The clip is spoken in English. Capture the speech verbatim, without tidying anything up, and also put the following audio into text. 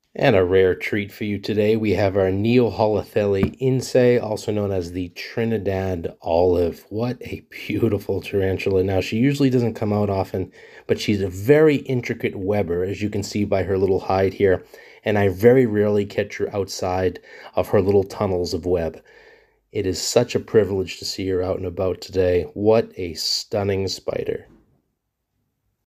And a rare treat for you today, we have our Neoholothele inse, also known as the Trinidad olive. What a beautiful tarantula. Now, she usually doesn't come out often, but she's a very intricate webber, as you can see by her little hide here, and I very rarely catch her outside of her little tunnels of web. It is such a privilege to see her out and about today. What a stunning spider.